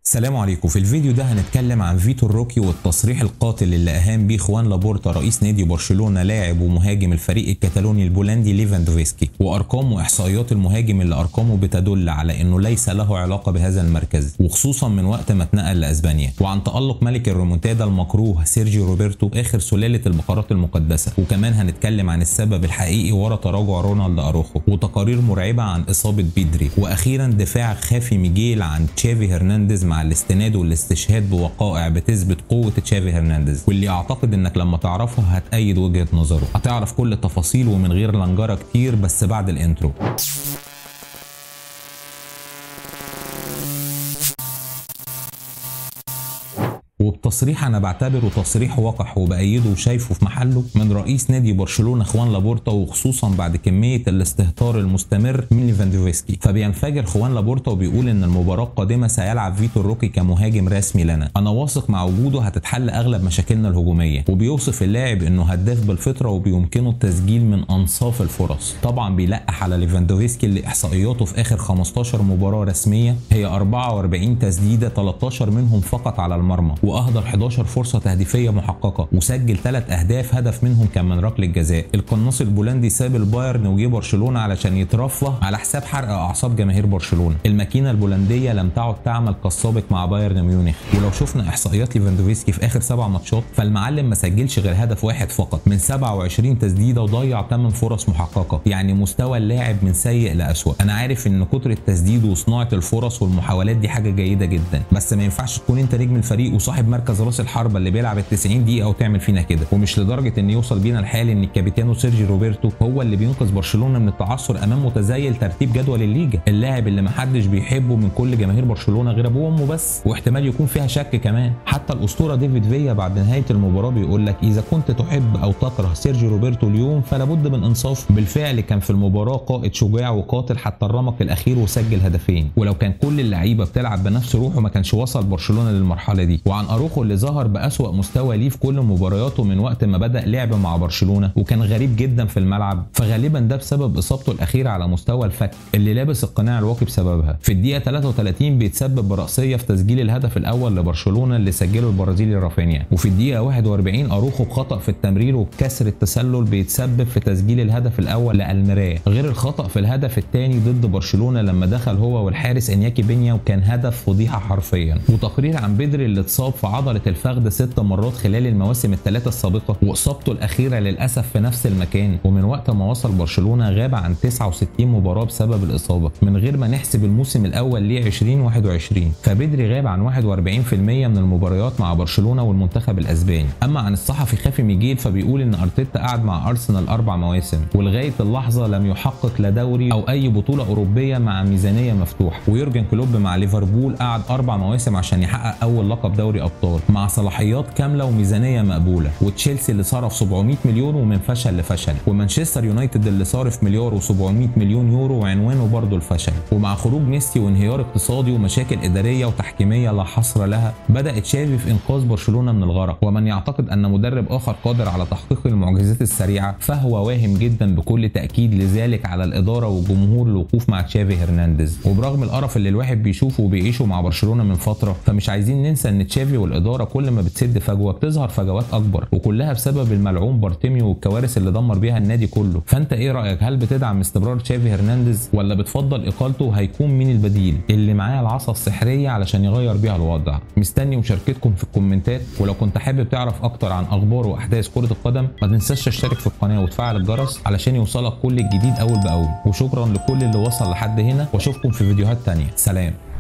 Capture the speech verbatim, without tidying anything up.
السلام عليكم. في الفيديو ده هنتكلم عن فيتور روكي والتصريح القاتل اللي اهان بيه خوان لابورتا رئيس نادي برشلونة لاعب ومهاجم الفريق الكتالوني البولندي ليفاندوفسكي، وارقام واحصائيات المهاجم اللي ارقامه بتدل على انه ليس له علاقه بهذا المركز، وخصوصا من وقت ما اتنقل لاسبانيا، وعن تألق ملك الريمونتادا المكروه سيرجيو روبرتو اخر سلاله البقرات المقدسه، وكمان هنتكلم عن السبب الحقيقي ورا تراجع رونالد اروخو، وتقارير مرعبه عن اصابه بيدري، واخيرا دفاع خافي ميجيل عن تشافي هرنانديز مع الاستناد والاستشهاد بوقائع بتثبت قوه تشافي هرنانديز، واللي اعتقد انك لما تعرفها هتأيد وجهه نظره. هتعرف كل التفاصيل ومن غير لنجره كتير، بس بعد الانترو. وبتصريح انا بعتبره تصريح وقح وبأيده وشايفه في محله من رئيس نادي برشلونة خوان لابورتا، وخصوصا بعد كميه الاستهتار المستمر من ليفاندوفسكي. فبينفجر خوان لابورتا وبيقول ان المباراه القادمه سيلعب فيتور روكي كمهاجم رسمي لنا، انا واثق مع وجوده هتتحل اغلب مشاكلنا الهجوميه، وبيوصف اللاعب انه هداف بالفطره وبيمكنه التسجيل من انصاف الفرص. طبعا بيلقح على ليفاندوفسكي اللي احصائياته في اخر خمستاشر مباراه رسميه هي اربعة واربعين تسديده، تلتاشر منهم فقط على المرمى، واهدر حداشر فرصه تهديفيه محققه، وسجل ثلاث اهداف، هدف منهم كان من ركله جزاء. القناص البولندي ساب البايرن وجه برشلونه علشان يترفه على حساب حرق اعصاب جماهير برشلونه. الماكينه البولنديه لم تعد تعمل كالسابق مع بايرن ميونخ، ولو شفنا احصائيات ليفاندوفسكي في اخر سبع ماتشات فالمعلم ما سجلش غير هدف واحد فقط من سبعة وعشرين تسديده، وضيع ثمان فرص محققه. يعني مستوى اللاعب من سيء لاسوء. انا عارف ان كتر التسديد وصناعه الفرص والمحاولات دي حاجه جيده جدا، بس ما ينفعش تكون انت نجم الفريق وصاحب مركز راس الحربه اللي بيلعب ال تسعين دقيقه وتعمل فينا كده. ومش لدرجه ان يوصل بينا الحال ان الكابيتانو سيرجي روبرتو هو اللي بينقذ برشلونه من التعثر امام متزايل ترتيب جدول الليجا، اللاعب اللي محدش بيحبه من كل جماهير برشلونه غير ابوه وامه بس، واحتمال يكون فيها شك كمان. حتى الاسطوره ديفيد فيا بعد نهايه المباراه بيقول لك اذا كنت تحب او تكره سيرجي روبرتو اليوم فلا بد من انصاف. بالفعل كان في المباراه قائد شجاع وقاتل حتى الرمق الاخير وسجل هدفين، ولو كان كل اللعيبه بتلعب بنفس روحه ما كانش وصل برشلونه للمرحله دي. وعن اروخو اللي ظهر بأسوأ مستوى ليه في كل مبارياته من وقت ما بدأ لعب مع برشلونة، وكان غريب جدا في الملعب، فغالبا ده بسبب اصابته الاخيره على مستوى الفك اللي لابس القناع الواقي بسببها. في الدقيقه تلاتة وتلاتين بيتسبب برأسيه في تسجيل الهدف الاول لبرشلونة اللي سجله البرازيلي رافينيا، وفي الدقيقه واحد واربعين اروخو بخطأ في التمرير وبكسر التسلل بيتسبب في تسجيل الهدف الاول لألميريا، غير الخطأ في الهدف الثاني ضد برشلونة لما دخل هو والحارس انياكي بينيا، وكان هدف فضيحه حرفيا. وتقرير عن بيدري اللي اتصاب في عضله الفخذ ست مرات خلال المواسم الثلاثه السابقه، واصابته الاخيره للاسف في نفس المكان، ومن وقت ما وصل برشلونه غاب عن تسعة وستين مباراه بسبب الاصابه، من غير ما نحسب الموسم الاول ليه عشرين واحد وعشرين. فبدري غاب عن واحد واربعين بالمية من المباريات مع برشلونه والمنتخب الاسباني. اما عن الصحفي خافي ميجيل فبيقول ان ارتيتا قعد مع ارسنال اربع مواسم، ولغايه اللحظه لم يحقق لا دوري او اي بطوله اوروبيه مع ميزانيه مفتوحه. ويورجن كلوب مع ليفربول قعد اربع مواسم عشان يحقق اول لقب دوري ابطال مع صلاحيات كامله وميزانيه مقبوله. وتشيلسي اللي صرف سبعمية مليون ومن فشل لفشل، ومانشستر يونايتد اللي صارف مليار وسبعمية مليون يورو وعنوانه برضه الفشل. ومع خروج ميسي وانهيار اقتصادي ومشاكل اداريه وتحكيميه لا حصر لها، بدا تشافي في انقاذ برشلونه من الغرق. ومن يعتقد ان مدرب اخر قادر على تحقيق المعجزات السريعه فهو واهم جدا بكل تاكيد، لذلك على الاداره والجمهور الوقوف مع تشافي هرنانديز. وبرغم القرف اللي الواحد بيشوفه وبيعيشه مع برشلونه من فتره، فمش عايزين ننسى ان تشافي والاداره كل ما بتسد فجوه بتظهر فجوات اكبر، وكلها بسبب الملعون بارتيميو والكوارث اللي دمر بيها النادي كله. فانت ايه رايك؟ هل بتدعم استمرار تشافي هرنانديز ولا بتفضل اقالته؟ وهيكون مين البديل اللي معاه العصا السحريه علشان يغير بيها الوضع؟ مستني مشاركتكم في الكومنتات. ولو كنت حابب تعرف اكتر عن اخبار واحداث كره القدم ما تنساش تشترك في القناه وتفعل الجرس علشان يوصلك كل الجديد اول باول. وشكرا لكل اللي وصل لحد هنا، واشوفكم في فيديوهات تانية. سلام.